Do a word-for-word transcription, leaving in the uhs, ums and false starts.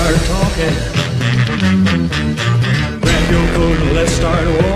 start talking. Grab your coat and let's start walking.